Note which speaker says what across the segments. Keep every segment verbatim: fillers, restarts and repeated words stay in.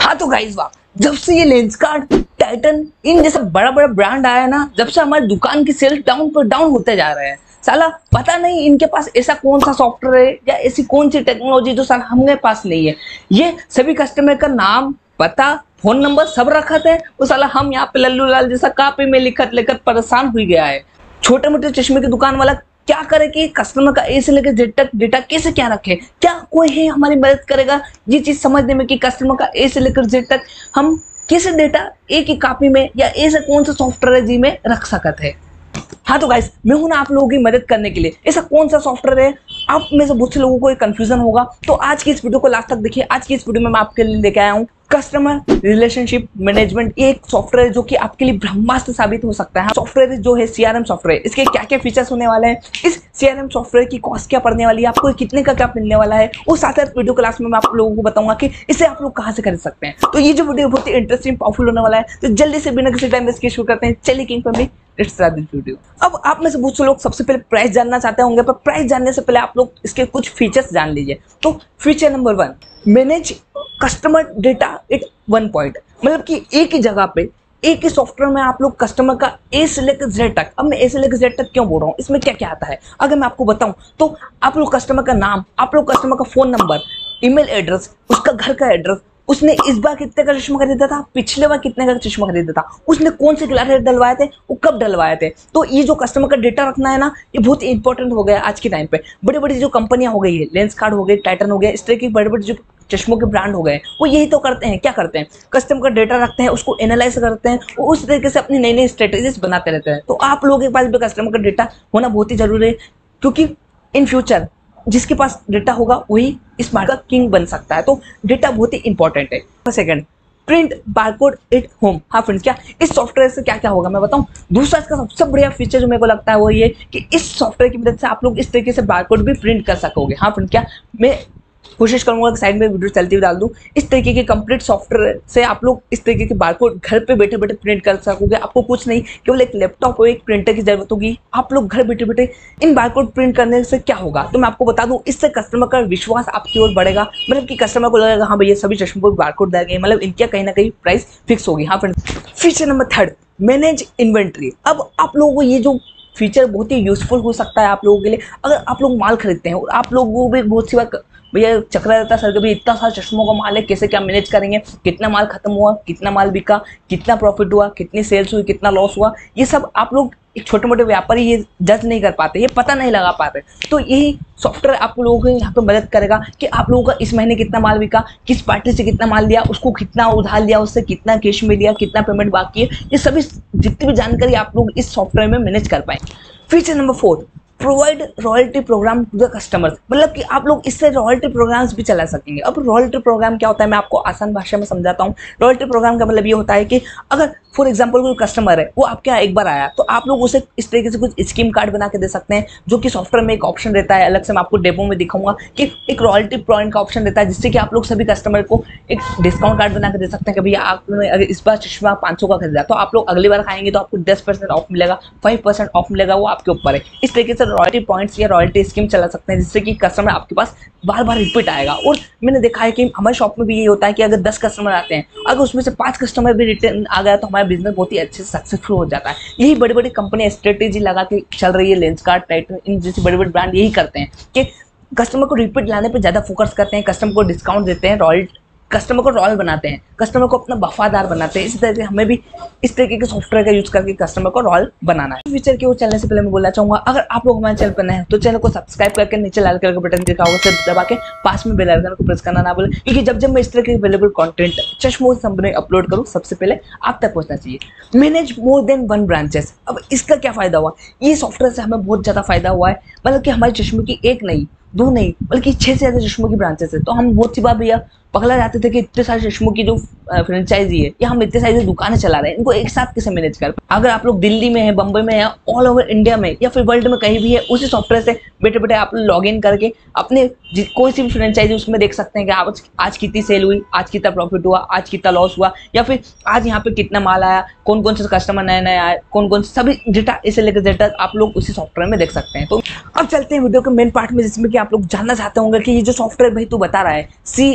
Speaker 1: हाँ तो गाइस वाह, जब से ये लेंसकार्ट, टाइटन इन जैसा बड़ा बड़ा ब्रांड आया ना, जब से हमारी दुकान की सेल्स डाउन पर डाउन होते जा रहे हैं। साला पता नहीं इनके पास ऐसा कौन सा सॉफ्टवेयर है या ऐसी कौन सी टेक्नोलॉजी जो साला हमारे पास नहीं है। ये सभी कस्टमर का नाम, पता, फोन नंबर सब रखते हैं, वो साला हम यहाँ पे लल्लू लाल जैसा कॉपी में लिखत लेकर परेशान हुई गया है। छोटे मोटे चश्मे की दुकान वाला क्या करे कि कस्टमर का ए से लेकर जेड तक डेटा कैसे क्या रखे? क्या कोई है हमारी मदद करेगा ये चीज समझने में कि कस्टमर का ए से लेकर जेड तक हम कैसे डेटा एक ही कॉपी में या ऐसा कौन सा सॉफ्टवेयर जी में रख सकते हैं? हाँ तो गाइस, मैं हूं ना आप लोगों की मदद करने के लिए। ऐसा कौन सा सॉफ्टवेयर है, आप में से बहुत से लोगों को एक कंफ्यूजन होगा, तो आज की इस वीडियो को लास्ट तक देखिए। आज की इस वीडियो में मैं आपके लिए लेके आया हूं कस्टमर रिलेशनशिप मैनेजमेंट। ये एक सॉफ्टवेयर जो कि आपके लिए ब्रह्मास्त्र साबित हो सकता है। सॉफ्टवेयर जो है सीआरएम सॉफ्टवेयर, इसके क्या क्या फीचर्स होने वाले हैं, इस सीआरएम सॉफ्टवेयर की कॉस्ट क्या पड़ने वाली है, आपको कितने का क्या मिलने वाला है, वो साथ साथ वीडियो क्लास में मैं आप लोगों को बताऊंगा कि इसे आप लोग कहां से खरीद सकते हैं। तो ये जो वीडियो बहुत ही इंटरेस्टिंग पावरफुल होने वाला है, तो जल्दी से बिना किसी टाइम वेस्ट किए शुरू करते हैं। चलिए king family, let's start this video. अब आप में से बहुत से लोग सबसे पहले प्राइस जानना चाहते होंगे, पर प्राइस जानने से पहले आप लोग इसके कुछ फीचर्स जान लीजिए। तो feature number one, manage customer data at one point, मतलब कि एक ही जगह पे एक ही सॉफ्टवेयर में आप लोग कस्टमर का ए से लेकर जेड तक। अब मैं ए से लेकर जेड तक क्यों बोल रहा हूँ, इसमें क्या क्या आता है अगर मैं आपको बताऊं, तो आप लोग कस्टमर का नाम, आप लोग कस्टमर का फोन नंबर, ईमेल एड्रेस, उसका घर का एड्रेस, उसने इस बार कितने का चश्मा खरीदा था, पिछले बार कितने का चश्मा खरीदा था, उसने कौन से ग्लासेस डलवाए थे, वो कब डलवाए थे। तो ये जो कस्टमर का डेटा रखना है ना, ये बहुत इंपॉर्टेंट हो गया आज के टाइम पे। बड़ी बड़ी जो कंपनियां हो गई है, लेंसकार्ट हो गई, टाइटन हो गया, इस तरह की बड़े बड़े जो चश्मों के ब्रांड हो गए, वो यही तो करते हैं। क्या करते हैं, कस्टमर का डेटा रखते हैं, उसको एनालाइज करते हैं, वो उस तरीके से अपनी नई नई स्ट्रेटेजीज बनाते रहते हैं। तो आप लोगों के पास भी कस्टमर का डेटा होना बहुत ही जरूरी है, क्योंकि इन फ्यूचर जिसके पास डेटा होगा वही इस मार्केट का किंग बन सकता है। तो डेटा बहुत ही इंपॉर्टेंट है। Second, print barcode at home. हाँ फ्रेंड्स, क्या इस सॉफ्टवेयर से क्या क्या होगा मैं बताऊं। दूसरा इसका सबसे बढ़िया फीचर जो मेरे को लगता है वो ये कि इस सॉफ्टवेयर की मदद से आप लोग इस तरीके से बारकोड भी प्रिंट कर सकोगे। हाँ फ्रेंड्स, क्या मैं कोशिश करूंगा कि साइड में वीडियो चलती हुई डाल दूं। इस तरीके के कंप्लीट सॉफ्टवेयर से आप लोग इस तरीके के बारकोड घर पे बैठे बैठे प्रिंट कर सकोगे। आपको कुछ नहीं, केवल एक लैपटॉप और एक प्रिंटर की जरूरत होगी। आप लोग घर बैठे बैठे इन बारकोड प्रिंट करने से क्या होगा, तो मैं आपको बता दूं, इससे कस्टमर का विश्वास आपकी ओर बढ़ेगा। मतलब कि कस्टमर को लगेगा हाँ भैया सभी चश्मों को बारकोड दिया गया, मतलब इनका कहीं ना कहीं प्राइस फिक्स होगी। हाँ friends, feature number third, manage inventory. अब आप लोगों को ये जो फीचर बहुत ही यूजफुल हो सकता है आप लोगों के लिए, अगर आप लोग माल खरीदते हैं और आप लोगों को भी बहुत सी बात भैया चक्रा रहता है सर, कभी इतना सारा चश्मों का माल है, कैसे क्या मैनेज करेंगे, कितना माल खत्म हुआ, कितना माल बिका, कितना प्रॉफिट हुआ, कितनी सेल्स हुई, कितना लॉस हुआ, ये सब आप लोग एक छोटे मोटे व्यापारी ये जज नहीं कर पाते, ये पता नहीं लगा पाते। तो यही सॉफ्टवेयर आप लोगों को यहाँ पे मदद करेगा कि आप लोगों का इस महीने कितना माल बिका, किस पार्टी से कितना माल लिया, उसको कितना उधार लिया, उससे कितना कैश में लिया, कितना पेमेंट बाकी है, ये सभी जितनी भी जानकारी आप लोग इस सॉफ्टवेयर में मैनेज कर पाएंगे। Feature number four, provide royalty program to the customers, मतलब कि आप लोग इससे रॉयल्टी प्रोग्राम्स भी चला सकेंगे। अब रॉयल्टी प्रोग्राम क्या होता है मैं आपको आसान भाषा में समझाता हूँ। रॉयल्टी प्रोग्राम का मतलब ये होता है कि अगर फॉर एग्जांपल कोई कस्टमर है, वो आपके यहाँ एक बार आया, तो आप लोग उसे इस तरीके से कुछ स्कीम कार्ड बना के दे सकते हैं, जो कि सॉफ्टवेयर में एक ऑप्शन रहता है, अलग से मैं आपको डेमो में दिखाऊंगा कि एक रॉयल्टी पॉइंट का ऑप्शन रहता है, जिससे कि आप लोग सभी कस्टमर को एक डिस्काउंट कार्ड बना के दे सकते हैं कि भैया आपने अगर इस बार चश्मा पाँच सौ का खरीदा, तो आप लोग अगली बार खाएंगे तो आपको दस परसेंट ऑफ मिलेगा, फाइव परसेंट ऑफ मिलेगा, वो आपके ऊपर है। इस तरीके से रॉयल्टी पॉइंट्स या रॉयल्टी स्कीम चला सकते हैं, जिससे कि कस्टमर आपके पास बार बार रिपीट आएगा। और मैंने देखा है कि हमारे शॉप में भी ये होता है कि अगर दस कस्टमर आते हैं, अगर उसमें से पांच कस्टमर भी रिटर्न आ गया, तो हमारा बिजनेस बहुत ही अच्छे से सक्सेसफुल हो जाता है। यही बड़ी बड़ी कंपनी स्ट्रेटेजी लगा के चल रही है, लेंसकार्ट, टाइटन, इन जैसे बड़े बड़े ब्रांड यही करते हैं कि कस्टमर को रिपीट लाने पर ज्यादा फोकस करते हैं, कस्टमर को डिस्काउंट देते हैं, रॉयल्टी कस्टमर को रॉयल बनाते हैं, कस्टमर को अपना वफादार बनाते हैं। इसी तरह से हमें भी इस तरीके के सॉफ्टवेयर का यूज करके कस्टमर को रॉयल बनाना है। फीचर की ओर चलने से पहले मैं बोलना चाहूंगा, अगर आप लोग हमारे चैनल पर नए हैं तो चैनल को सब्सक्राइब करके नीचे लाल कलर का बटन दिखा होगा, उसे दबा के पास में बेल आइकन को प्रेस करना ना भूलें, क्योंकि जब जब मैं इस तरह के अवेलेबल कंटेंट चश्मों से संबंधित अपलोड करूँ, सबसे पहले आप तक पहुंचना चाहिए। Manage more than one branches. अब इसका क्या फायदा हुआ, ये सॉफ्टवेयर से हमें बहुत ज्यादा फायदा हुआ है, मतलब कि हमारे चश्मे की एक नहीं, दो नहीं, बल्कि छह से ज्यादा चश्मों की ब्रांचेस है। तो हम बहुत सी बार भैया पगला जाते थे कि इतने सारे चश्मों की जो फ्रेंचाइजी है या हम इतने सारी जो दुकानें चला रहे हैं, इनको एक साथ कैसे मैनेज कर। अगर आप लोग दिल्ली में है, बंबई में है, ऑल ओवर इंडिया में या फिर वर्ल्ड में कहीं भी है, उसी सॉफ्टवेयर से बैठे बैठे आप लॉग इन करके अपने कोई सी भी फ्रेंचाइजी उसमें देख सकते हैं कि आज आज कितनी सेल हुई, आज कितना प्रॉफिट हुआ, आज कितना लॉस हुआ, या फिर आज यहाँ पे कितना माल आया, कौन कौन से कस्टमर नए नए आए, कौन कौन से सभी डेटा इसे लेकर डेटा आप लोग उसी सॉफ्टवेयर में देख सकते हैं। तो अब चलते हैं वीडियो के मेन पार्ट में, जिसमें कि आप लोग जानना चाहते होंगे कि ये जो सॉफ्टवेयर भाई तू बता रहा है C R M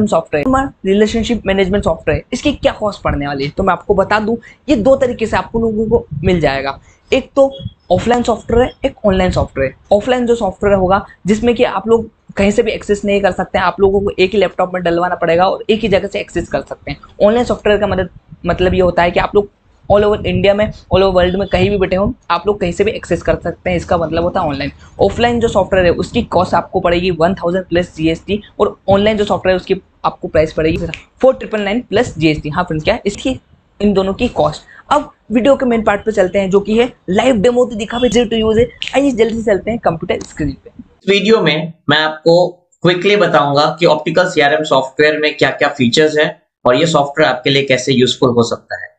Speaker 1: M software, relationship management software, इसकी क्या कॉस्ट पड़ने वाली है तो मैं आपको बता दूं। ये दो तरीके से आपको लोगों को मिल जाएगा। एक तो ऑफलाइन सॉफ्टवेयर है, एक ऑनलाइन सॉफ्टवेयर। ऑफलाइन जो सॉफ्टवेयर होगा जिसमें कि आप लोग कहीं से भी एक्सेस नहीं कर सकते हैं, आप लोगों को एक ही लैपटॉप में डलवाना पड़ेगा और एक ही जगह से एक्सेस कर सकते हैं। ऑनलाइन सॉफ्टवेयर का मदद मतलब ये होता है कि आप लोग ऑल ओवर इंडिया में, ऑल ओवर वर्ल्ड में कहीं भी बैठे हो, आप लोग कहीं से भी एक्सेस कर सकते हैं। इसका मतलब होता है ऑनलाइन। ऑफलाइन जो सॉफ्टवेयर है उसकी कॉस्ट आपको पड़ेगी वन थाउजेंड प्लस जीएसटी, और ऑनलाइन जो सॉफ्टवेयर है उसकी आपको प्राइस पड़ेगी four triple nine plus GST. हाँ फ्रेंड्स, क्या है इसकी, इन दोनों की कॉस्ट। अब वीडियो के मेन पार्ट पे चलते हैं जो कि है लाइव डेमो तो दिखा भी टू यूज है। आइए जल्दी से चलते हैं कंप्यूटर स्क्रीन पे।
Speaker 2: वीडियो में मैं आपको क्विकली बताऊंगा कि ऑप्टिकल सीआरएम सॉफ्टवेयर में क्या क्या फीचर्स हैं और ये सॉफ्टवेयर आपके लिए कैसे यूजफुल हो सकता है।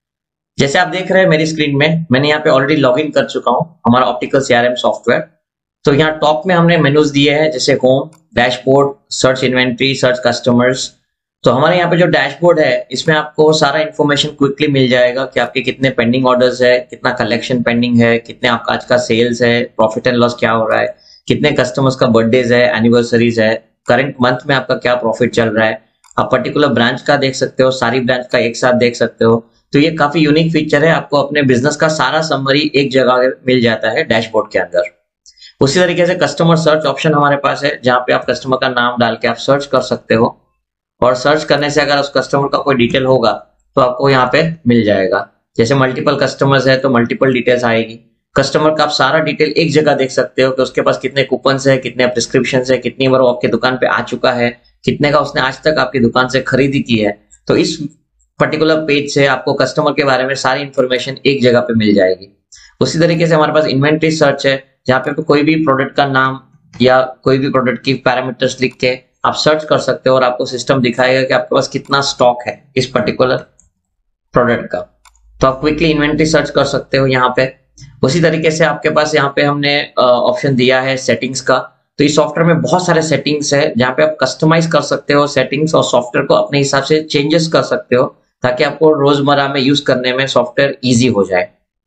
Speaker 2: जैसे आप देख रहे हैं मेरी स्क्रीन में, मैंने यहाँ पे ऑलरेडी लॉग इन कर चुका हूँ हमारा ऑप्टिकल सीआरएम सॉफ्टवेयर। तो यहाँ टॉप में हमने मेनूज दिए हैं जैसे home, dashboard, search inventory, search customers. तो हमारे यहाँ पे जो डैशबोर्ड है इसमें आपको सारा इन्फॉर्मेशन क्विकली मिल जाएगा कि आपके कितने पेंडिंग ऑर्डर्स है, कितना कलेक्शन पेंडिंग है, कितने आपका आज का सेल्स है, प्रॉफिट एंड लॉस क्या हो रहा है, कितने कस्टमर्स का बर्थडेज है, एनिवर्सरीज है, करंट मंथ में आपका क्या प्रॉफिट चल रहा है। आप पर्टिकुलर ब्रांच का देख सकते हो, सारी ब्रांच का एक साथ देख सकते हो। तो ये काफी यूनिक फीचर है, आपको अपने बिजनेस का सारा समरी एक जगह मिल जाता है डैशबोर्ड के अंदर। उसी तरीके से कस्टमर सर्च ऑप्शन हमारे पास है जहां पे आप कस्टमर का नाम डाल के आप सर्च कर सकते हो, और सर्च करने से अगर उस कस्टमर का कोई डिटेल होगा तो आपको यहाँ पे मिल जाएगा। जैसे मल्टीपल कस्टमर्स है तो मल्टीपल डिटेल्स आएगी। कस्टमर का आप सारा डिटेल एक जगह देख सकते हो कि उसके पास कितने कूपन्स है, कितने प्रिस्क्रिप्शन है, कितनी बार वो आपके दुकान पे आ चुका है, कितने का उसने आज तक आपकी दुकान से खरीदी की है। तो इस पर्टिकुलर पेज से आपको कस्टमर के बारे में सारी इंफॉर्मेशन एक जगह पे मिल जाएगी। उसी तरीके से हमारे पास इन्वेंट्री सर्च है जहाँ पे कोई भी प्रोडक्ट का नाम या कोई भी प्रोडक्ट की पैरामीटर्स लिख के आप सर्च कर सकते हो और आपको सिस्टम दिखाएगा कि आपके पास कितना स्टॉक है इस पर्टिकुलर प्रोडक्ट का। तो आप क्विकली इन्वेंट्री सर्च कर सकते हो यहाँ पे। उसी तरीके से आपके पास यहाँ पे हमने ऑप्शन दिया है सेटिंग्स का। तो इस सॉफ्टवेयर में बहुत सारे सेटिंग्स है जहाँ पे आप कस्टमाइज कर सकते हो सेटिंग्स, और सॉफ्टवेयर को अपने हिसाब से चेंजेस कर सकते हो ताकि आपको रोजमर्रा में यूज करने में सॉफ्टवेयर इजी हो जाए।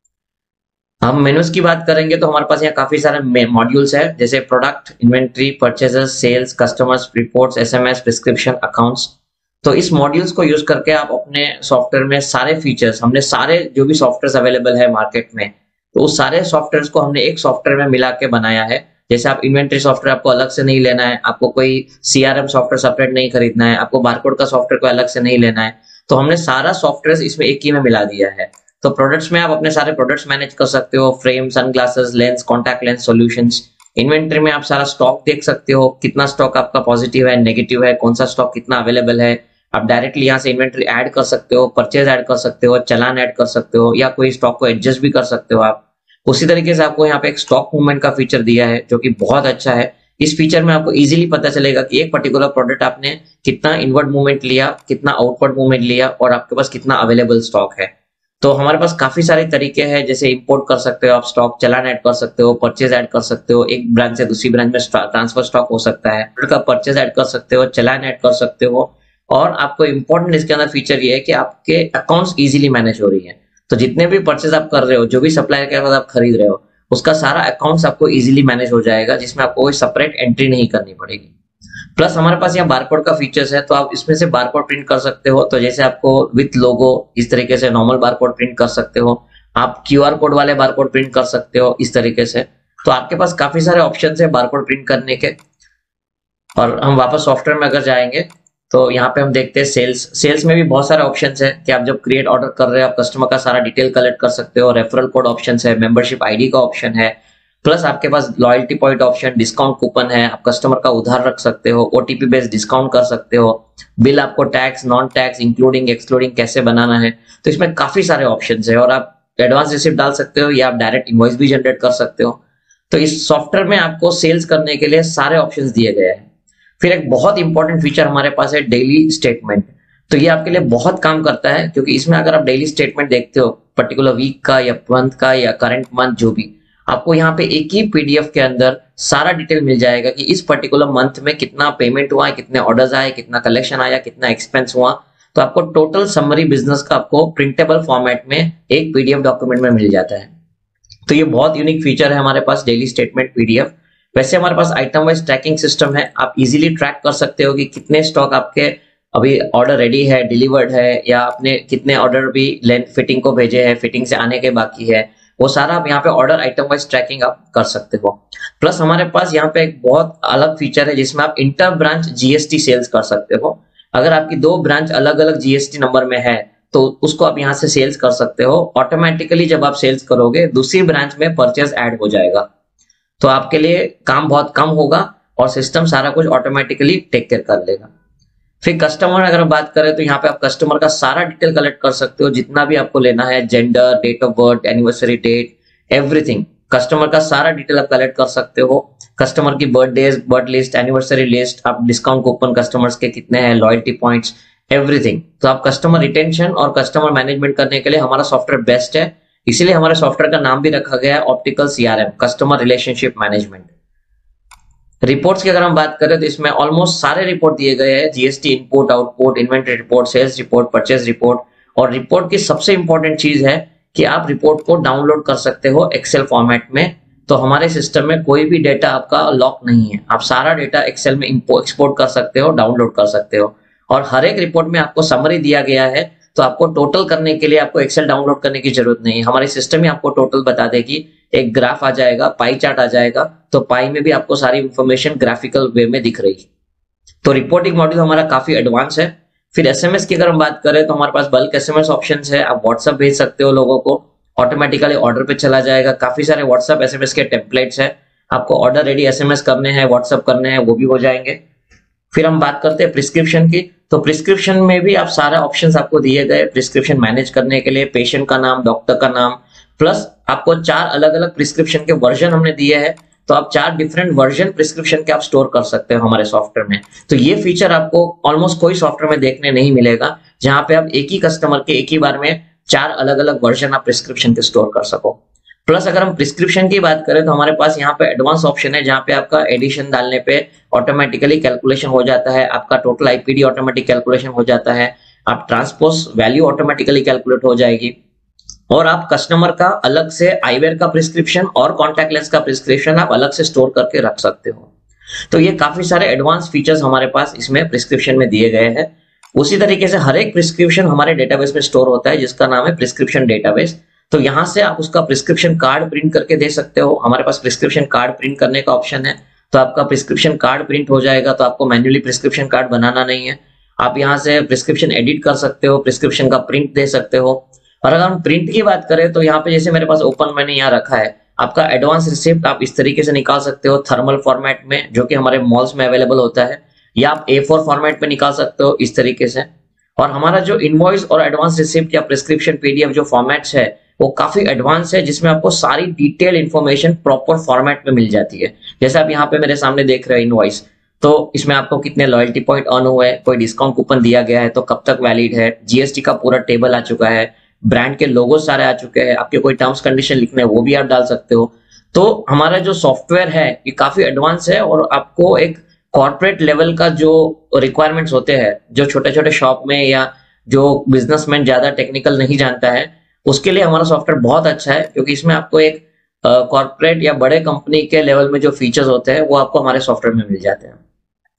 Speaker 2: हम मेनूज की बात करेंगे तो हमारे पास यहाँ काफी सारे मॉड्यूल्स है जैसे product, inventory, purchases, sales, customers, reports, SMS, prescription, accounts. तो इस मॉड्यूल्स को यूज करके आप अपने सॉफ्टवेयर में सारे फीचर्स, हमने सारे जो भी सॉफ्टवेयर अवेलेबल है मार्केट में, तो उस सारे सॉफ्टवेयर को हमने एक सॉफ्टवेयर में मिला के बनाया है। जैसे आप इन्वेंट्री सॉफ्टवेयर आपको अलग से नहीं लेना है, आपको कोई सीआरएम सॉफ्टवेयर सेपरेट नहीं खरीदना है, आपको बारकोड का सॉफ्टवेयर को अलग से नहीं लेना है, तो हमने सारा सॉफ्टवेयर इसमें एक ही में मिला दिया है। तो प्रोडक्ट्स में आप अपने सारे प्रोडक्ट्स मैनेज कर सकते हो, frame, sunglasses, lens, contact lens solutions. Inventory में आप सारा स्टॉक देख सकते हो, कितना स्टॉक आपका पॉजिटिव है, नेगेटिव है, कौन सा स्टॉक कितना अवेलेबल है। आप डायरेक्टली यहाँ से इन्वेंट्री ऐड कर सकते हो, परचेज ऐड कर सकते हो, चलान ऐड कर सकते हो, या कोई स्टॉक को एडजस्ट भी कर सकते हो आप। उसी तरीके से आपको यहाँ पे एक स्टॉक मूवमेंट का फीचर दिया है जो कि बहुत अच्छा है। इस फीचर में आपको इजीली पता चलेगा कि एक पर्टिकुलर प्रोडक्ट आपने कितना इनवर्ड मूवमेंट लिया, कितना आउटवर्ड मूवमेंट लिया, और आपके पास कितना अवेलेबल स्टॉक है। तो हमारे पास काफी सारे तरीके हैं, जैसे इंपोर्ट कर सकते हो आप स्टॉक, चलान ऐड कर सकते हो, परचेज ऐड कर सकते हो, एक ब्रांच से दूसरी ब्रांच में ट्रांसफर स्टॉक हो सकता है, का परचेज ऐड कर सकते हो, चलान ऐड कर सकते हो। और आपको इंपॉर्टेंट इसके अंदर फीचर ये है कि आपके अकाउंट्स इजीली मैनेज हो रही है। तो जितने भी परचेज आप कर रहे हो, जो भी सप्लायर के पास आप खरीद रहे हो, उसका सारा अकाउंट्स आपको इजीली मैनेज हो जाएगा, जिसमें आपको कोई सेपरेट एंट्री नहीं करनी पड़ेगी। प्लस हमारे पास यहाँ बारकोड का फीचर्स है, तो आप इसमें से बारकोड प्रिंट कर सकते हो। तो जैसे आपको विथ लोगो इस तरीके से नॉर्मल बारकोड प्रिंट कर सकते हो, आप क्यूआर कोड वाले बारकोड प्रिंट कर सकते हो इस तरीके से। तो आपके पास काफी सारे ऑप्शन है बारकोड प्रिंट करने के। और हम वापस सॉफ्टवेयर में अगर जाएंगे तो यहाँ पे हम देखते हैं सेल्स। सेल्स में भी बहुत सारे ऑप्शंस है कि आप जब क्रिएट ऑर्डर कर रहे हो आप कस्टमर का सारा डिटेल कलेक्ट कर सकते हो, रेफरल कोड ऑप्शन है, मेंबरशिप आईडी का ऑप्शन है, प्लस आपके पास loyalty point option, discount coupon है, आप कस्टमर का उधार रख सकते हो, ओटीपी बेस्ड डिस्काउंट कर सकते हो, बिल आपको tax, non tax, including excluding कैसे बनाना है। तो इसमें काफी सारे ऑप्शन है, और आप एडवांस रिसिप्ट डाल सकते हो या आप डायरेक्ट इनवॉइस भी जनरेट कर सकते हो। तो इस सॉफ्टवेयर में आपको सेल्स करने के लिए सारे ऑप्शंस दिए गए हैं। फिर एक बहुत इंपॉर्टेंट फीचर हमारे पास है डेली स्टेटमेंट। तो ये आपके लिए बहुत काम करता है, क्योंकि इसमें अगर आप डेली स्टेटमेंट देखते हो पर्टिकुलर वीक का या मंथ का या करंट मंथ, जो भी, आपको यहाँ पे एक ही पीडीएफ के अंदर सारा डिटेल मिल जाएगा कि इस पर्टिकुलर मंथ में कितना पेमेंट हुआ है, कितने ऑर्डर्स आए, कितना कलेक्शन आया, कितना एक्सपेंस हुआ। तो आपको टोटल समरी बिजनेस का आपको प्रिंटेबल फॉर्मेट में एक पीडीएफ डॉक्यूमेंट में मिल जाता है। तो ये बहुत यूनिक फीचर है हमारे पास, डेली स्टेटमेंट पीडीएफ। वैसे हमारे पास आइटम वाइज ट्रैकिंग सिस्टम है, आप इजीली ट्रैक कर सकते हो कि कितने स्टॉक आपके अभी ऑर्डर रेडी है, डिलीवर्ड है, या आपने कितने ऑर्डर भी लेंथ फिटिंग को भेजे हैं, फिटिंग से आने के बाकी है, वो सारा आप यहाँ पे ऑर्डर आइटम वाइज ट्रैकिंग आप कर सकते हो। प्लस हमारे पास यहाँ पे एक बहुत अलग फीचर है जिसमें आप इंटर ब्रांच जीएसटी सेल्स कर सकते हो। अगर आपकी दो ब्रांच अलग अलग जीएसटी नंबर में है तो उसको आप यहाँ से सेल्स कर सकते हो। ऑटोमेटिकली जब आप सेल्स करोगे दूसरी ब्रांच में परचेज ऐड हो जाएगा, तो आपके लिए काम बहुत कम होगा और सिस्टम सारा कुछ ऑटोमेटिकली टेक केयर कर लेगा। फिर कस्टमर अगर हम बात करें तो यहाँ पे आप कस्टमर का सारा डिटेल कलेक्ट कर सकते हो, जितना भी आपको लेना है, gender, date of birth, anniversary date, everything. Customer का सारा डिटेल आप कलेक्ट कर सकते हो। कस्टमर की birthday, birth list, anniversary list, आप डिस्काउंट कूपन कस्टमर्स के कितने हैं, लॉयल्टी पॉइंट्स, एवरीथिंग। तो आप कस्टमर रिटेंशन और कस्टमर मैनेजमेंट करने के लिए हमारा सॉफ्टवेयर बेस्ट है, इसीलिए हमारे सॉफ्टवेयर का नाम भी रखा गया है optical CRM, customer relationship management. Reports की अगर हम बात करें तो इसमें ऑलमोस्ट सारे रिपोर्ट दिए गए हैं, GST input output, inventory report, sales report, purchase report. और रिपोर्ट की सबसे इंपॉर्टेंट चीज है कि आप रिपोर्ट को डाउनलोड कर सकते हो एक्सेल फॉर्मेट में। तो हमारे सिस्टम में कोई भी डेटा आपका लॉक नहीं है, आप सारा डेटा एक्सेल में एक्सपोर्ट कर सकते हो, डाउनलोड कर सकते हो। और हर एक रिपोर्ट में आपको समरी दिया गया है, तो आपको टोटल करने के लिए आपको एक्सेल डाउनलोड करने की जरूरत नहीं है, हमारी सिस्टम ही आपको टोटल बता देगी। एक ग्राफ आ जाएगा, पाई चार्ट आ जाएगा, तो पाई में भी आपको सारी इंफॉर्मेशन ग्राफिकल वे में दिख रही। तो रिपोर्टिंग मॉड्यूल हमारा काफी एडवांस है। फिर एसएमएस की अगर हम बात करें तो हमारे पास बल्क एसएमएस ऑप्शन है, आप व्हाट्सएप भेज सकते हो लोगों को, ऑटोमेटिकली ऑर्डर पे चला जाएगा। काफी सारे व्हाट्सएप एसएमएस के टेम्पलेट्स है, आपको ऑर्डर रेडी एसएमएस करने हैं, व्हाट्सएप करने हैं, वो भी हो जाएंगे। फिर हम बात करते हैं प्रिस्क्रिप्शन की, तो प्रिस्क्रिप्शन में भी आप सारे ऑप्शंस आपको दिए गए प्रिस्क्रिप्शन मैनेज करने के लिए, पेशेंट का नाम, डॉक्टर का नाम, प्लस आपको चार अलग अलग प्रिस्क्रिप्शन के वर्जन हमने दिए हैं, तो आप चार डिफरेंट वर्जन प्रिस्क्रिप्शन के आप स्टोर कर सकते हो हमारे सॉफ्टवेयर में। तो ये फीचर आपको ऑलमोस्ट कोई सॉफ्टवेयर में देखने नहीं मिलेगा, जहां पे आप एक ही कस्टमर के एक ही बार में चार अलग अलग वर्जन आप प्रिस्क्रिप्शन के स्टोर कर सको। प्लस अगर हम प्रिस्क्रिप्शन की बात करें तो हमारे पास यहाँ पे एडवांस ऑप्शन है, जहां पे आपका एडिशन डालने पे ऑटोमेटिकली कैलकुलेशन हो जाता है, आपका टोटल आईपीडी ऑटोमेटिक कैलकुलेशन हो जाता है, आप ट्रांसपोज वैल्यू ऑटोमेटिकली कैलकुलेट हो जाएगी, और आप कस्टमर का अलग से आईवेयर का प्रिस्क्रिप्शन और कॉन्टैक्ट लेंस का प्रिस्क्रिप्शन आप अलग से स्टोर करके रख सकते हो। तो ये काफी सारे एडवांस फीचर्स हमारे पास इसमें प्रिस्क्रिप्शन में दिए गए हैं। उसी तरीके से हर एक प्रिस्क्रिप्शन हमारे डेटाबेस में स्टोर होता है, जिसका नाम है प्रिस्क्रिप्शन डेटाबेस। तो यहां से आप उसका प्रिस्क्रिप्शन कार्ड प्रिंट करके दे सकते हो। हमारे पास प्रिस्क्रिप्शन कार्ड प्रिंट करने का ऑप्शन है, तो आपका प्रिस्क्रिप्शन कार्ड प्रिंट हो जाएगा, तो आपको मैन्युअली प्रिस्क्रिप्शन कार्ड बनाना नहीं है। आप यहाँ से प्रिस्क्रिप्शन एडिट कर सकते हो, प्रिस्क्रिप्शन का प्रिंट दे सकते हो। और अगर हम प्रिंट की बात करें तो यहाँ पे जैसे मेरे पास ओपन मैंने यहाँ रखा है, आपका एडवांस रिसिप्ट आप इस तरीके से निकाल सकते हो थर्मल फॉर्मेट में, जो कि हमारे मॉल्स में अवेलेबल होता है, या आप ए फोर फॉर्मेट में निकाल सकते हो इस तरीके से। और हमारा जो इनवॉइस और एडवांस रिसिप्ट या प्रिस्क्रिप्शन पीडीएफ जो फॉर्मेट्स है वो काफी एडवांस है, जिसमें आपको सारी डिटेल इंफॉर्मेशन प्रॉपर फॉर्मेट में मिल जाती है। जैसे आप यहाँ पे मेरे सामने देख रहे हैं इनवॉइस, तो इसमें आपको कितने लॉयल्टी पॉइंट अर्न हुए, कोई डिस्काउंट कूपन दिया गया है तो कब तक वैलिड है, जीएसटी का पूरा टेबल आ चुका है, ब्रांड के लोगो सारे आ चुके हैं, आपके कोई टर्म्स कंडीशन लिखने हैं वो भी आप डाल सकते हो। तो हमारा जो सॉफ्टवेयर है ये काफी एडवांस है, और आपको एक कॉर्पोरेट लेवल का जो रिक्वायरमेंट्स होते हैं, जो छोटे छोटे शॉप में या जो बिजनेसमैन ज्यादा टेक्निकल नहीं जानता है, उसके लिए हमारा सॉफ्टवेयर बहुत अच्छा है, क्योंकि इसमें आपको एक कॉर्पोरेट या बड़े कंपनी के लेवल में जो फीचर्स होते हैं वो आपको हमारे सॉफ्टवेयर में मिल जाते हैं।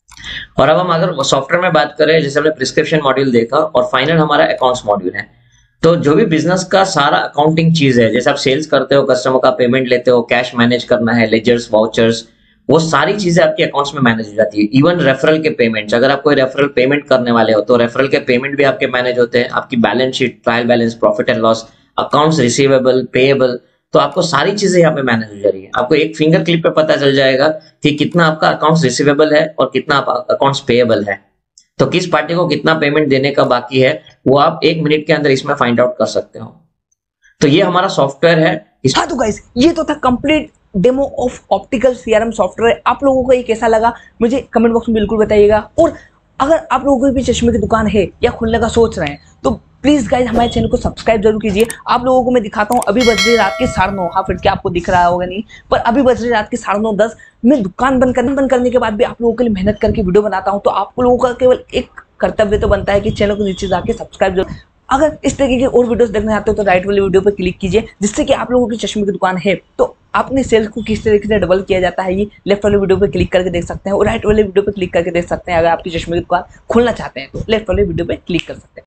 Speaker 2: और अब हम अगर सॉफ्टवेयर में बात करें, जैसे हमने प्रिस्क्रिप्शन मॉड्यूल देखा, और फाइनल हमारा अकाउंट्स मॉड्यूल है। तो जो भी बिजनेस का सारा अकाउंटिंग चीज है, जैसे आप सेल्स करते हो, कस्टमर का पेमेंट लेते हो, कैश मैनेज करना है, लेजर्स, वाउचर्स, वो सारी चीजें आपके अकाउंट्स में मैनेज हो जाती है। इवन रेफरल के पेमेंट्स, अगर आप कोई रेफरल पेमेंट करने वाले हो तो रेफरल के पेमेंट भी आपके मैनेज होते हैं। आपकी balance sheet, trial balance, profit and loss, accounts receivable, payable, तो आपको सारी चीजें यहाँ पे मैनेज हो जा रही है। आपको एक फिंगर क्लिक पे पता चल जाएगा कि कितना आपका अकाउंट्स रिसीवेबल है और कितना अकाउंट्स पेएबल है, तो किस पार्टी को कितना पेमेंट देने का बाकी है वो आप एक मिनट के अंदर इसमें फाइंड आउट कर सकते हो। तो ये हमारा सॉफ्टवेयर है।
Speaker 1: हाँ तो गाइस, ये तो था complete demo of optical CRM software. आप लोगों को ये कैसा लगा मुझे कमेंट बॉक्स में बिल्कुल बताइएगा। और अगर आप लोगों की भी चश्मे की दुकान है या खुलने का सोच रहे हैं तो प्लीज गाइज हमारे चैनल को सब्सक्राइब जरूर कीजिए। आप लोगों को मैं दिखाता हूँ, अभी बज रही रात के साढ़े नौ, हाँ फिर क्या आपको दिख रहा होगा नहीं, पर अभी बज रही रात के साढ़े नौ दस। मैं दुकान बंद करने बंद करने के बाद भी आप लोगों के लिए मेहनत करके वीडियो बनाता हूँ। तो आप लोगों का केवल एक कर्तव्य तो बनता है कि चैनल को नीचे जाके सब्सक्राइब जरूर अगर इस तरीके के और वीडियोस देखना चाहते हो तो राइट वाले वीडियो पर क्लिक कीजिए, जिससे कि आप लोगों की चश्मे की दुकान है तो अपने सेल्स को किस तरीके से डबल किया जाता है ये लेफ्ट वाले वीडियो पर क्लिक करके देख सकते हैं और राइट वाले वीडियो पर क्लिक करके देख सकते हैं। अगर आपकी चश्मे की दुकान खोलना चाहते हैं तो लेफ्ट वाले वीडियो पर क्लिक कर सकते हैं।